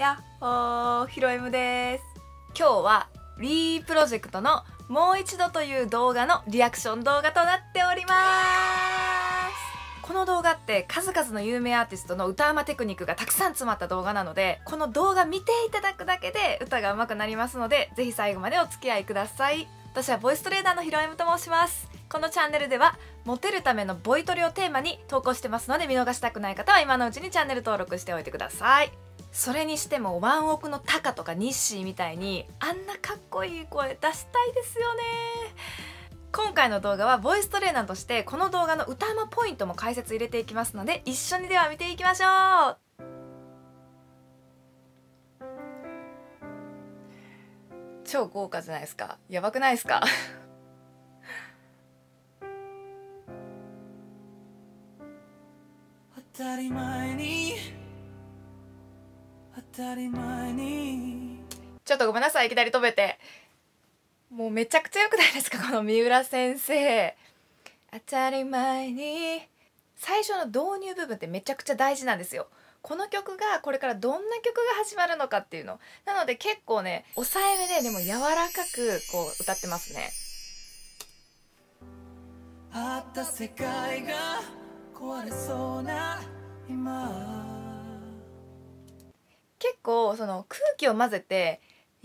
やっほー、ひろえむです。今日はリープロジェクトのもう一度という動画のリアクション動画となっております。この動画って数々の有名アーティストの歌うまテクニックがたくさん詰まった動画なので、この動画見ていただくだけで歌が上手くなりますので、ぜひ最後までお付き合いください。私はボイストレーナーのひろえむと申します。このチャンネルではモテるためのボイトレをテーマに投稿してますので、見逃したくない方は今のうちにチャンネル登録しておいてください。それにしてもワンオクのタカとかニッシーみたいにあんなかっこいい声出したいですよね。今回の動画はボイストレーナーとしてこの動画の歌うまポイントも解説入れていきますので、一緒にでは見ていきましょう。超豪華じゃないですか。やばくないですか？当たり前に当たり前に。ちょっとごめんなさい、いきなり飛べて。もうめちゃくちゃ良くないですか、この三浦先生。当たり前に。最初の導入部分ってめちゃくちゃ大事なんですよ。この曲がこれからどんな曲が始まるのかっていうのなので、結構ね抑えめででも柔らかくこう歌ってますね。あった世界が壊れそうな今。結構その空気を混ぜて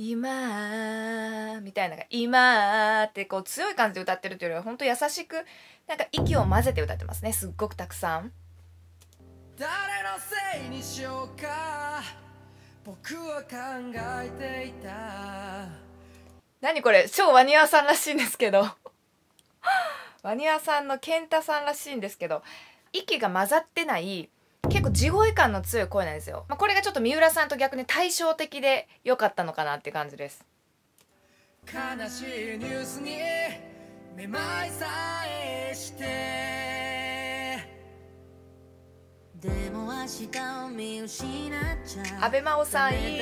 今みたいなのが今ってこう強い感じで歌ってるというよりは、ほんと優しくなんか息を混ぜて歌ってますね。すっごくたくさん。誰のせいにしようか僕は考えていた。何これ、超ワニワさんらしいんですけどワニワさんのケンタさんらしいんですけど、息が混ざってない結構地声感の強い声なんですよ。これがちょっと三浦さんと逆に対照的で良かったのかなって感じです。悲しいニュースにめまいさえしてでも明日を見失っちゃう。阿部真央さんいい。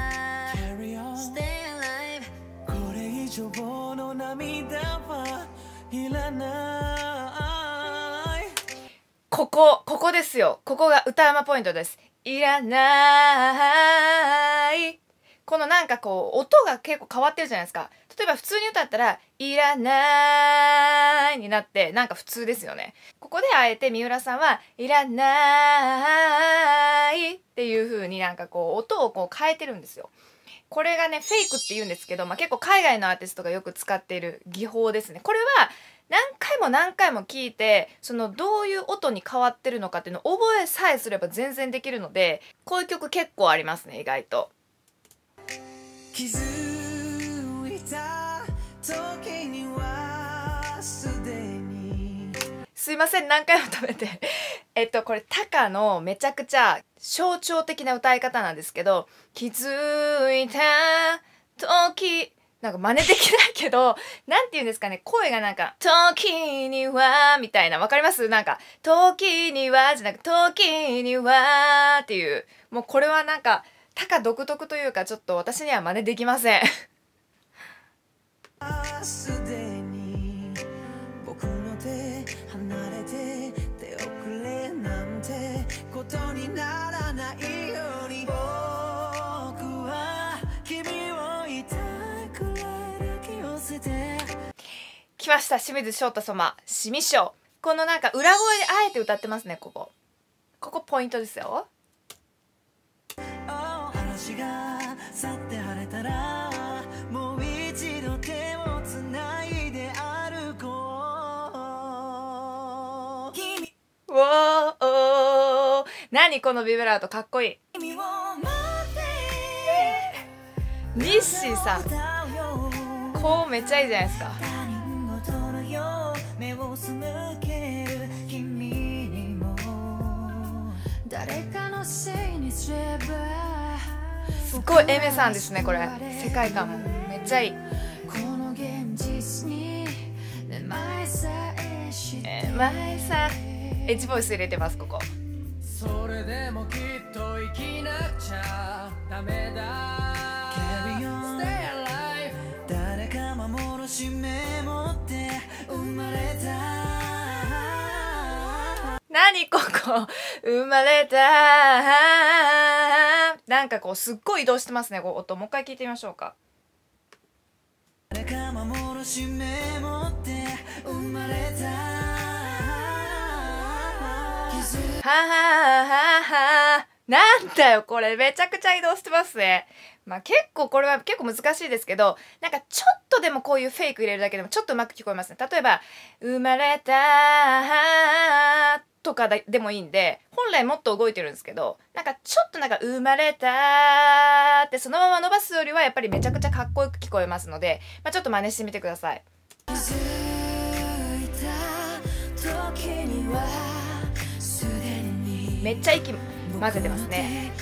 これ以上の涙はいらない。ここですよ。ここが歌うまポイントです。いらない。このなんかこう音が結構変わってるじゃないですか。例えば普通に歌ったらいらないになってなんか普通ですよね。ここであえて三浦さんはいらないっていう風になんかこう音をこう変えてるんですよ。これがねフェイクって言うんですけど、結構海外のアーティストがよく使っている技法ですね。これは何回も何回も聞いて、そのどういう音に変わってるのかっていうのを覚えさえすれば全然できるので、こういう曲結構ありますね、意外と。気づいた時にはすでに。すいません、何回も食べてこれタカのめちゃくちゃ象徴的な歌い方なんですけど、気づいた時、なんか真似できないけど、なんて言うんですかね、声がなんか、時には、みたいな、わかります？なんか、時には、じゃなく、時には、っていう、もうこれはなんか、タカ独特というか、ちょっと私には真似できません。すでに、僕の手、離れて、手遅れなんて、ことにならないように、僕は、君をいた来ました、清水翔太様、しみしょう。このなんか裏声であえて歌ってますね。ここポイントですよ。話が去って晴れたらもう一度手をつないで歩こう。うわー、何このビブラートかっこいい。ニッシーさん、こうめっちゃいいじゃないですか。すっごいエメさんですね、これ。世界観もめっちゃいい。前さエッジボイス入れてます、ここ。それでもきっと生きなくちゃダメだ。誰か幻メモって生まれた。何ここ生まれた。 なんかこうすっごい移動してますね、こう音。もう一回聞いてみましょうか。はははは、なんだよこれ、めちゃくちゃ移動してますね。まあ結構これは結構難しいですけど、なんかちょっとでもこういうフェイク入れるだけでもちょっとうまく聞こえますね。例えば生まれたとかでもいいんで、本来もっと動いてるんですけど、なんかちょっとなんか生まれたってそのまま伸ばすよりはやっぱりめちゃくちゃかっこよく聞こえますので、まあ、ちょっと真似してみてください。めっちゃ息混ぜてますね。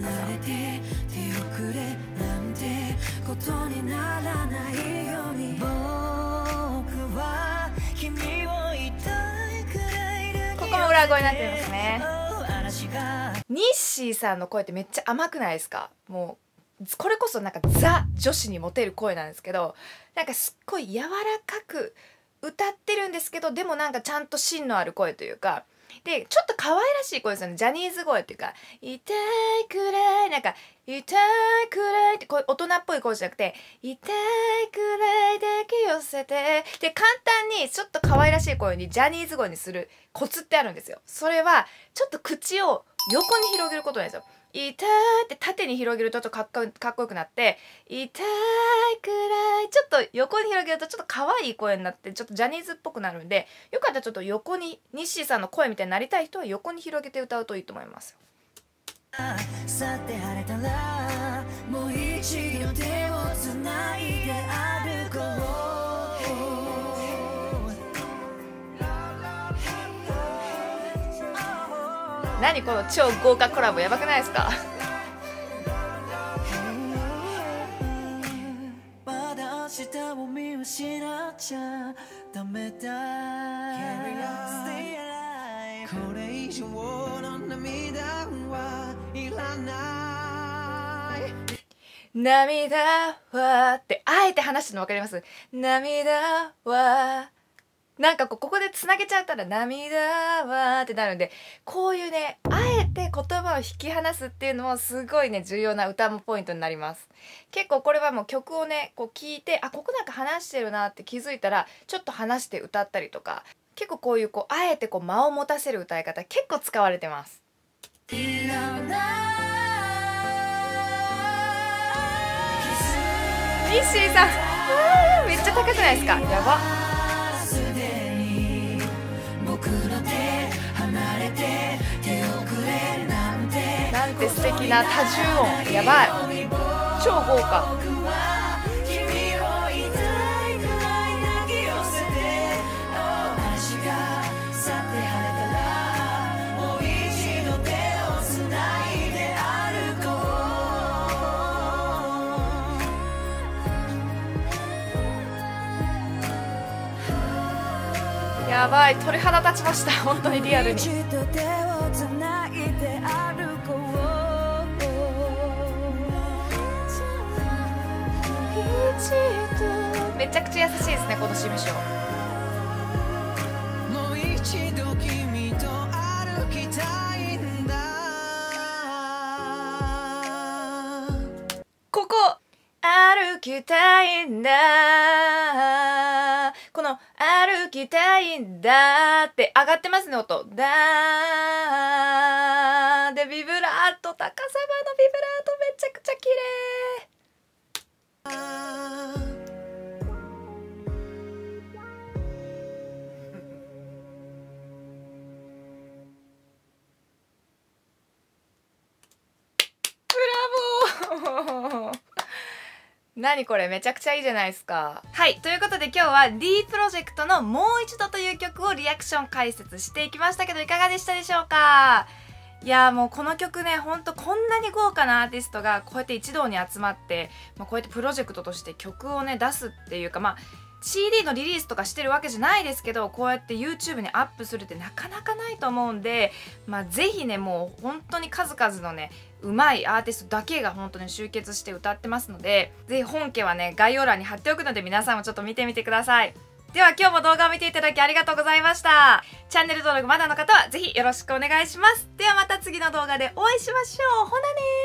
ここも裏声になってますね。ニッシーさんの声ってめっちゃ甘くないですか？もうこれこそなんかザ女子にモテる声なんですけど、なんかすっごい柔らかく歌ってるんですけど、でもなんかちゃんと芯のある声というかで、ちょっと可愛らしい声ですよね。ジャニーズ声っていうか、痛いくらい、なんか痛いくらいってこう大人っぽい声じゃなくて、痛いくらい抱き寄せてで、簡単にちょっと可愛らしい声にジャニーズ声にするコツってあるんですよ。それはちょっと口を横に広げることなんですよ。痛いって縦に広げるとちょっとかっこよくなって、痛いくらいちょっと横に広げるとちょっと可愛い声になってちょっとジャニーズっぽくなるんで、よかったらちょっと横に、ニッシーさんの声みたいになりたい人は横に広げて歌うといいと思います。さて晴れたらもう一度手をつないで歩こう。何この超豪華コラボ、やばくないですか？まだ明日を見失っちゃダメだ。これ以上の涙はいらない。涙はってあえて話してるの分かります？涙はなんかここでつなげちゃったら涙はってなるんで、こういうねあえて言葉を引き離すっていうのもすごいね重要な歌のポイントになります。結構これはもう曲をねこう聞いて、あここなんか話してるなって気づいたらちょっと話して歌ったりとか、結構こういうあえて間を持たせる歌い方結構使われてます。ニッシーさんめっちゃ高くないですか？やば。なんて素敵な多重音、やばい、超豪華。やばい、鳥肌立ちました。本当にリアルに。めちゃくちゃ優しいですね、このシミュショ。もう一度君と歩きたいんだ。ここ歩きたいんだ、この歩きたいんだって上がってますね、音。だーでビブラート、高さまのビブラートめちゃくちゃ綺麗。何これ、めちゃくちゃいいじゃないですか。はい、ということで今日は D プロジェクトのもう一度という曲をリアクション解説していきましたけど、いかがでしたでしょうか？いやもうこの曲ね、ほんとこんなに豪華なアーティストがこうやって一堂に集まって、こうやってプロジェクトとして曲をね出すっていうか、CD のリリースとかしてるわけじゃないですけど、こうやって YouTube にアップするってなかなかないと思うんで、ぜひねもう本当に数々のねうまいアーティストだけが本当に集結して歌ってますので、ぜひ本家はね概要欄に貼っておくので皆さんもちょっと見てみてください。では今日も動画を見ていただきありがとうございました。チャンネル登録まだの方はぜひよろしくお願いします。ではまた次の動画でお会いしましょう。ほなねー。